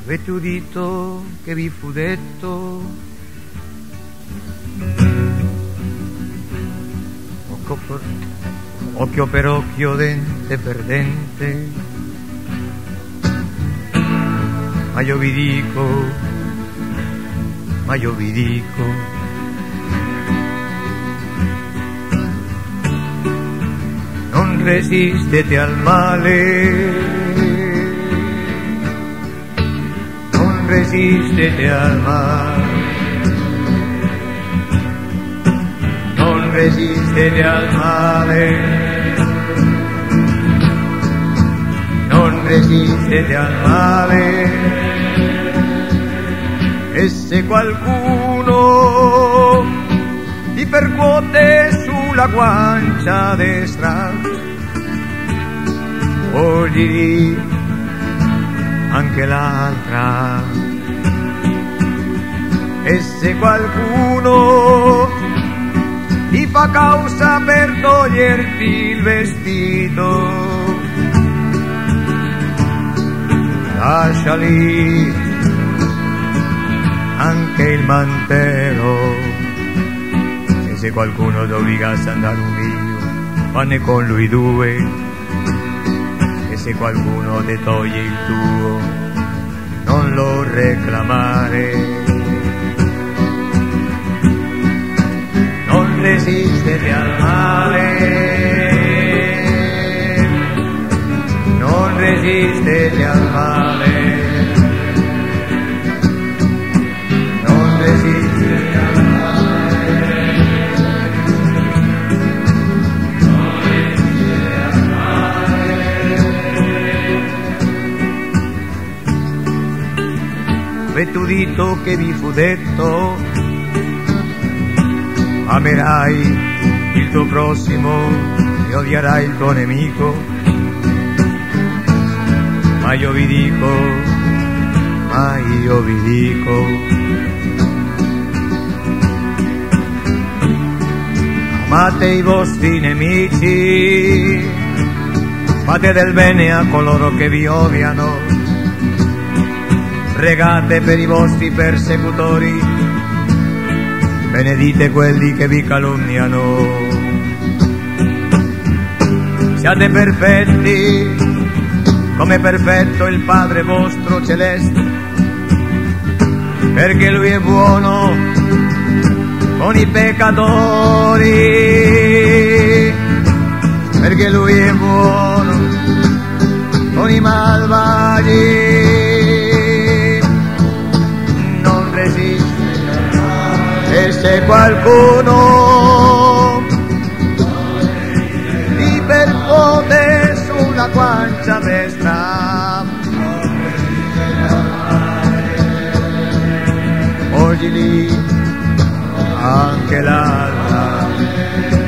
Avete udito che vi fu detto? Occhio per occhio, dente per dente. Ma io vi dico, non resistete al male, non resistete al male, non resistete al male, non resistete al male. E se qualcuno ti percuote sulla guancia destra, o gli di anche l'altra. E se qualcuno ti fa causa per toglierti il vestito, lascia lì anche il mantelo. E se qualcuno t'obbligasse ad andare un miglio, vanne con lui due. E se qualcuno te toglie il tuo, non lo reclamare. Non resistere al male, non resistere al male. Avete udito che vi fu detto? Amerai il tuo prossimo e odierai il tuo nemico. Ma io vi dico, amate i vostri nemici, fate del bene a coloro che vi odiano, pregate per i vostri persecutori, benedite quelli che vi calunniano. Siate perfetti, come è perfetto il Padre vostro celeste, perché Lui è buono con i peccatori, perché Lui è buono con i malvagi. Non resiste, e se qualcuno ti percuote sulla guancia destra, oggi lì anche l'altra.